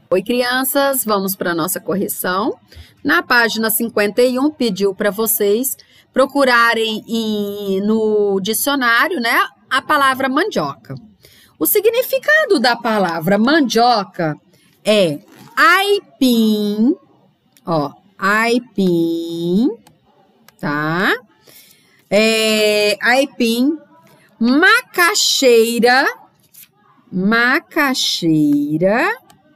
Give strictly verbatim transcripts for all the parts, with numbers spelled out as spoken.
Oi, crianças, vamos para a nossa correção. Na página cinquenta e um, pediu para vocês procurarem em, no dicionário, né, a palavra mandioca. O significado da palavra mandioca é aipim, ó, aipim, tá? É, aipim, macaxeira, macaxeira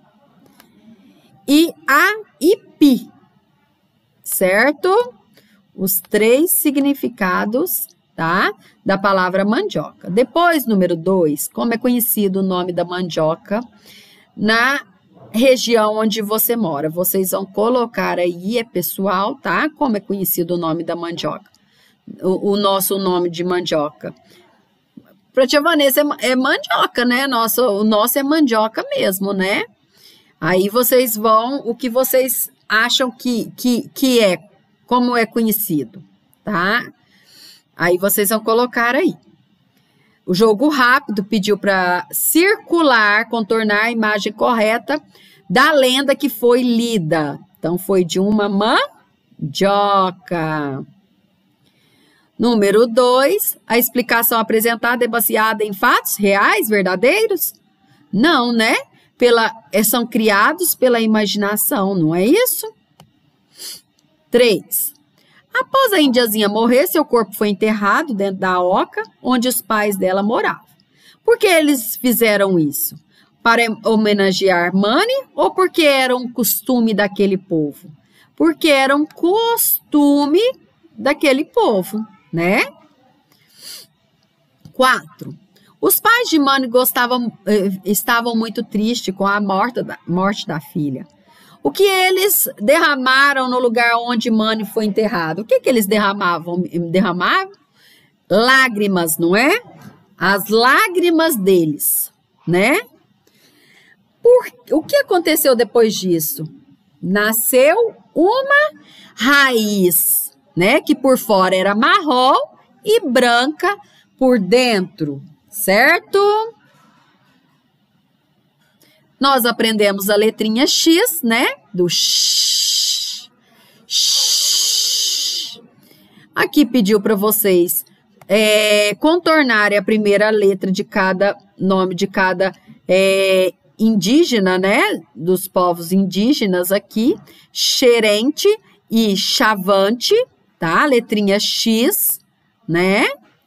e aipi, certo? Os três significados, tá? Da palavra mandioca. Depois, número dois, como é conhecido o nome da mandioca na região onde você mora? Vocês vão colocar aí, é pessoal, tá? Como é conhecido o nome da mandioca? O, o nosso nome de mandioca. Para tia Vanessa é, é mandioca, né? Nosso, o nosso é mandioca mesmo, né? Aí vocês vão, o que vocês acham que, que, que é, como é conhecido, tá? Aí vocês vão colocar aí. O jogo rápido pediu para circular, contornar a imagem correta da lenda que foi lida. Então, foi de uma mandioca. Número dois, a explicação apresentada é baseada em fatos reais, verdadeiros? Não, né? Pela, são criados pela imaginação, não é isso? Três, após a indiazinha morrer, seu corpo foi enterrado dentro da oca onde os pais dela moravam. Por que eles fizeram isso? Para homenagear Mani ou porque era um costume daquele povo? Porque era um costume daquele povo, né? Quatro, os pais de Mani gostavam, estavam muito tristes com a morte da, morte da filha. O que eles derramaram no lugar onde Mani foi enterrado? O que, que eles derramavam? Derramavam? Lágrimas, não é? As lágrimas deles, né? Por, o que aconteceu depois disso? Nasceu uma raiz, né? Que por fora era marrom e branca por dentro, certo? Nós aprendemos a letrinha X, né? Do X. X. Aqui pediu para vocês é, contornarem a primeira letra de cada nome de cada é, indígena, né? Dos povos indígenas aqui. Xerente e Chavante, tá? Letrinha X, né?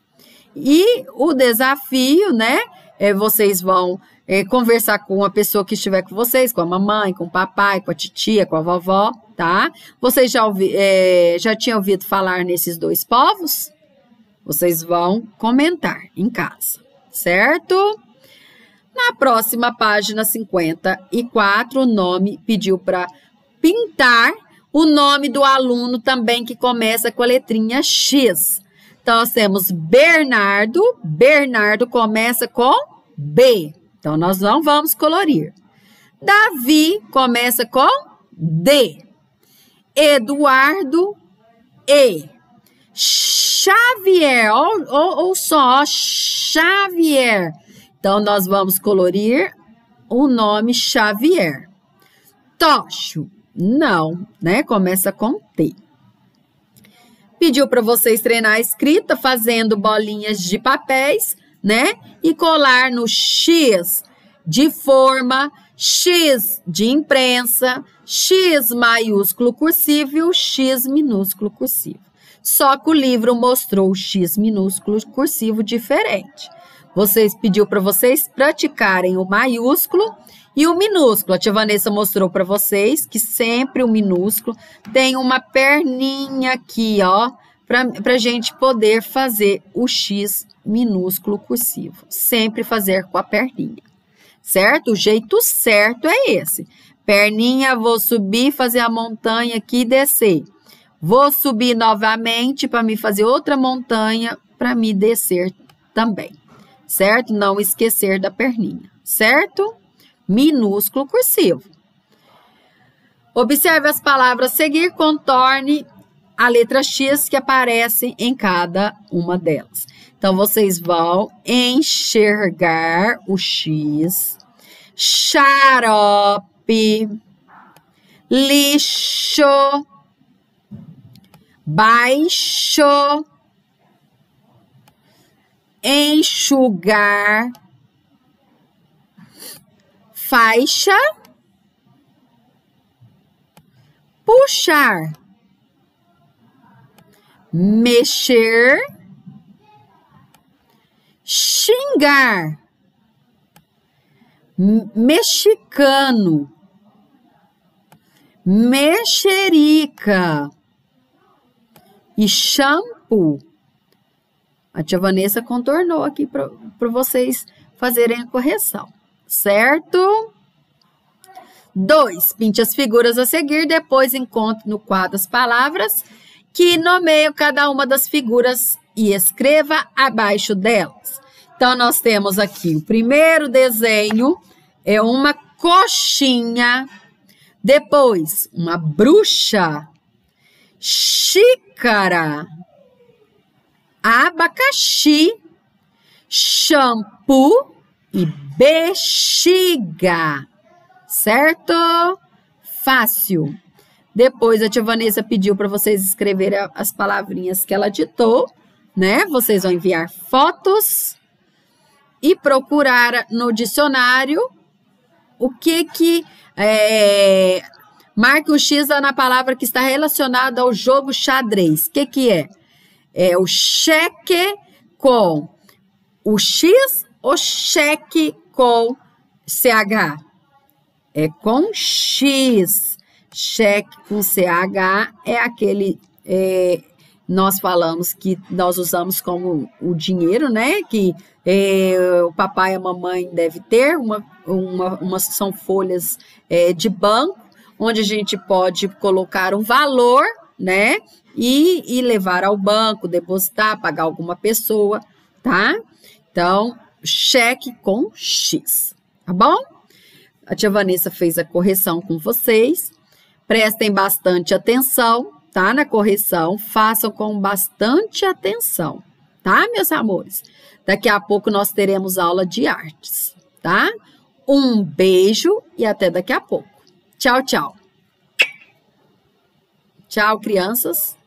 E o desafio, né? É, vocês vão é, conversar com a pessoa que estiver com vocês, com a mamãe, com o papai, com a titia, com a vovó, tá? Vocês já, ouvi, é, já tinham ouvido falar nesses dois povos? Vocês vão comentar em casa, certo? Na próxima página cinquenta e quatro, o nome pediu para pintar o nome do aluno também que começa com a letrinha X. Então, nós temos Bernardo. Bernardo começa com B. Então, nós não vamos colorir. Davi começa com D. Eduardo, E. Xavier, ou, ou, ou só, Xavier. Então, nós vamos colorir o nome Xavier. Tócio, não, né? Começa com T. Pediu para vocês treinar a escrita fazendo bolinhas de papéis, né? E colar no X de forma, X de imprensa, X maiúsculo cursivo e o X minúsculo cursivo. Só que o livro mostrou o X minúsculo cursivo diferente. Vocês pediu para vocês praticarem o maiúsculo e o minúsculo. A tia Vanessa mostrou para vocês que sempre o minúsculo tem uma perninha aqui, ó, para a gente poder fazer o X minúsculo cursivo. Sempre fazer com a perninha, certo? O jeito certo é esse. Perninha, vou subir, fazer a montanha aqui e descer. Vou subir novamente para me fazer outra montanha para me descer também, certo? Não esquecer da perninha, certo? Minúsculo cursivo. Observe as palavras a seguir, contorne a letra X que aparece em cada uma delas. Então, vocês vão enxergar o X, xarope, lixo, baixo, enxugar, faixa, puxar, mexer, xingar, mexicano, mexerica e shampoo. A tia Vanessa contornou aqui para vocês fazerem a correção, certo? Dois, pinte as figuras a seguir, depois encontre no quadro as palavras que nomeiam cada uma das figuras e escreva abaixo delas. Então, nós temos aqui o primeiro desenho, é uma coxinha, depois uma bruxa, xícara, abacaxi, shampoo e bexiga, certo? Fácil. Depois a tia Vanessa pediu para vocês escreverem as palavrinhas que ela ditou, né? Vocês vão enviar fotos e procurar no dicionário o que que é, marque um X na palavra que está relacionada ao jogo xadrez. O que que é? É o cheque com o X ou cheque com C H? É com X. Cheque com C H é aquele, é, nós falamos que nós usamos como o dinheiro, né? Que é, o papai e a mamãe devem ter, uma, uma, uma são folhas é, de banco, onde a gente pode colocar um valor, né? E, e levar ao banco, depositar, pagar alguma pessoa, tá? Então, cheque com X, tá bom? A tia Vanessa fez a correção com vocês. Prestem bastante atenção, tá? Na correção, façam com bastante atenção, tá, meus amores? Daqui a pouco nós teremos aula de artes, tá? Um beijo e até daqui a pouco. Tchau, tchau. Tchau, crianças.